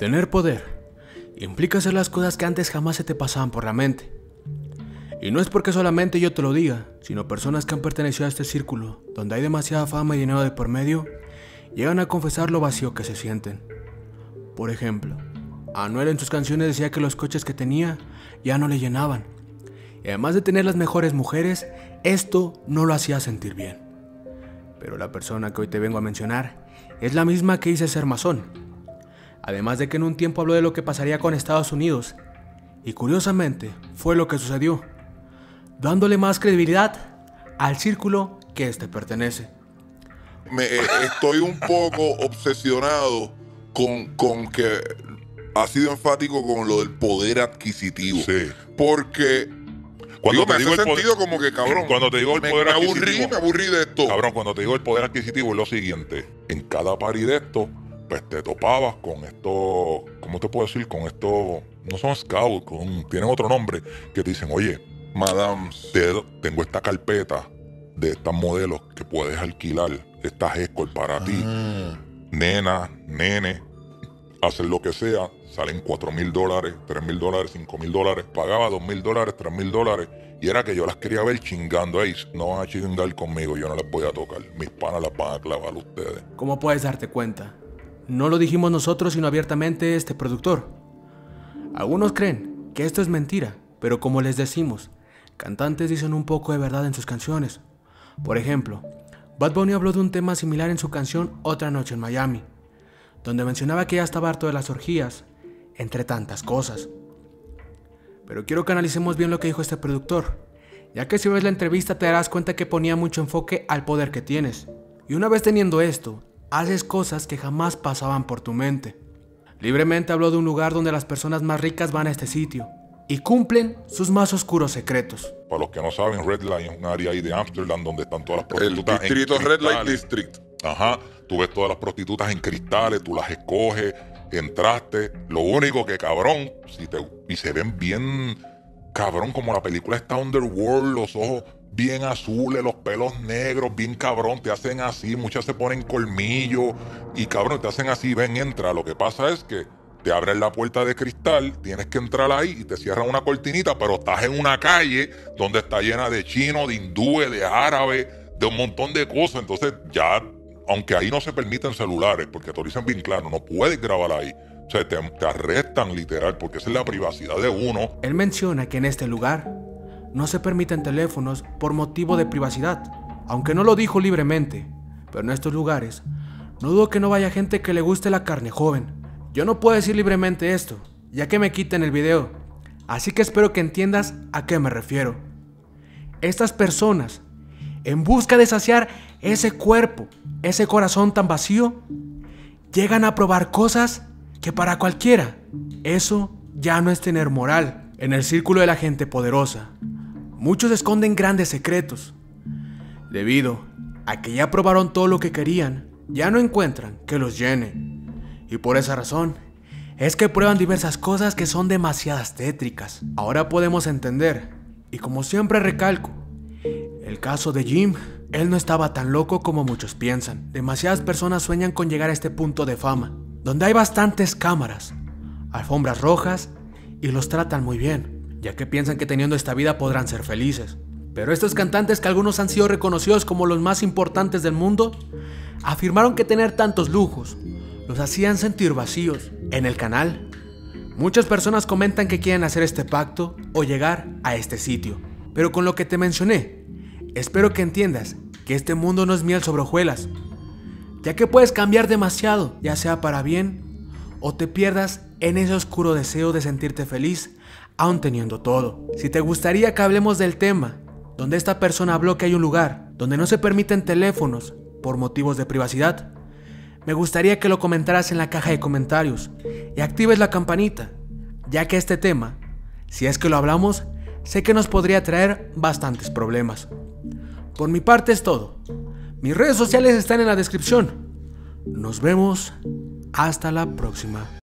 Tener poder implica hacer las cosas que antes jamás se te pasaban por la mente. Y no es porque solamente yo te lo diga, sino personas que han pertenecido a este círculo, donde hay demasiada fama y dinero de por medio, llegan a confesar lo vacío que se sienten. Por ejemplo, Anuel en sus canciones decía que los coches que tenía ya no le llenaban. Y además de tener las mejores mujeres, esto no lo hacía sentir bien. Pero la persona que hoy te vengo a mencionar es la misma que dice ser masón. Además de que en un tiempo habló de lo que pasaría con Estados Unidos. Y curiosamente, fue lo que sucedió, dándole más credibilidad al círculo que este pertenece. Estoy un poco obsesionado con que ha sido enfático con lo del poder adquisitivo. Sí. Porque Cuando me te digo hace el poder- sentido como que, cabrón, Cuando te digo el poder adquisitivo, me aburrí de esto. Cabrón, cuando te digo el poder adquisitivo es lo siguiente. En cada party de esto, pues te topabas con esto, ¿cómo te puedo decir? Con esto, no son scouts, tienen otro nombre, que te dicen, oye, Madams. tengo esta carpeta de estas modelos que puedes alquilar, estas escort para ti. Nena, nene, hacer lo que sea, salen $4,000, $3,000, $5,000, pagaba $2,000, $3,000, y era que yo las quería ver chingando. Ey, no van a chingar conmigo, yo no les voy a tocar, mis panas las van a clavar ustedes. ¿Cómo puedes darte cuenta? No lo dijimos nosotros, sino abiertamente este productor. Algunos creen que esto es mentira, pero como les decimos, cantantes dicen un poco de verdad en sus canciones. Por ejemplo, Bad Bunny habló de un tema similar en su canción Otra Noche en Miami, donde mencionaba que ya estaba harto de las orgías, entre tantas cosas. Pero quiero que analicemos bien lo que dijo este productor, ya que si ves la entrevista te darás cuenta que ponía mucho enfoque al poder que tienes. Y una vez teniendo esto, haces cosas que jamás pasaban por tu mente. Libremente habló de un lugar donde las personas más ricas van a este sitio y cumplen sus más oscuros secretos. Para los que no saben, Red Line es un área ahí de Ámsterdam donde están todas las El prostitutas distrito en Red Light cristales. District. Ajá, tú ves todas las prostitutas en cristales, tú las escoges, entraste. Lo único que, cabrón, y se ven bien, cabrón, como la película está Underworld, los ojos bien azules, los pelos negros, bien cabrón, te hacen así, muchas se ponen colmillos y cabrón, te hacen así, ven, entra. Lo que pasa es que te abren la puerta de cristal, tienes que entrar ahí y te cierran una cortinita, pero estás en una calle donde está llena de chinos, de hindúes, de árabes, de un montón de cosas. Entonces ya, aunque ahí no se permiten celulares, porque te lo dicen bien claro, no puedes grabar ahí. O sea, te arrestan literal, porque esa es la privacidad de uno. Él menciona que en este lugar no se permiten teléfonos por motivo de privacidad, aunque no lo dijo libremente, pero en estos lugares no dudo que no vaya gente que le guste la carne joven. Yo no puedo decir libremente esto, ya que me quiten el video, así que espero que entiendas a qué me refiero. Estas personas, en busca de saciar ese cuerpo, ese corazón tan vacío, llegan a probar cosas que para cualquiera, eso ya no es tener moral. En el círculo de la gente poderosa, muchos esconden grandes secretos. Debido a que ya probaron todo lo que querían, ya no encuentran que los llene. Y por esa razón, es que prueban diversas cosas que son demasiadas tétricas. Ahora podemos entender, y como siempre recalco, el caso de Jim, él no estaba tan loco como muchos piensan. Demasiadas personas sueñan con llegar a este punto de fama, donde hay bastantes cámaras, alfombras rojas, y los tratan muy bien, ya que piensan que teniendo esta vida podrán ser felices. Pero estos cantantes, que algunos han sido reconocidos como los más importantes del mundo, afirmaron que tener tantos lujos los hacían sentir vacíos. En el canal, muchas personas comentan que quieren hacer este pacto o llegar a este sitio. Pero con lo que te mencioné, espero que entiendas que este mundo no es miel sobre hojuelas, ya que puedes cambiar demasiado, ya sea para bien o te pierdas en ese oscuro deseo de sentirte feliz aún teniendo todo. Si te gustaría que hablemos del tema donde esta persona habló que hay un lugar donde no se permiten teléfonos por motivos de privacidad, me gustaría que lo comentaras en la caja de comentarios y actives la campanita, ya que este tema, si es que lo hablamos, sé que nos podría traer bastantes problemas. Por mi parte es todo. Mis redes sociales están en la descripción. Nos vemos hasta la próxima.